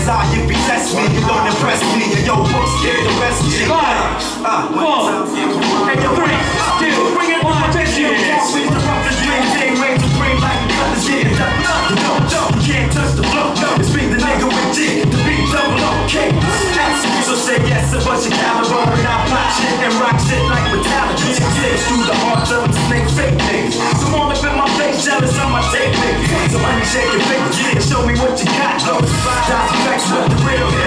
his eye if he tests me. You don't impress me, and yo, book scared to rest me. 5, 4, 3, 2, 1, You can't touch the flow, it's me the nigga with G, the beat double OK. So say yes, a bunch of caliber, and I pop shit and rock shit like Metallica. Six through the heart, so it's make fake things. Come on up in my face, jealous on my tape, nigga. So honey, shake your fingers, yeah, show me what you got, though. Dodge effects with the real hit.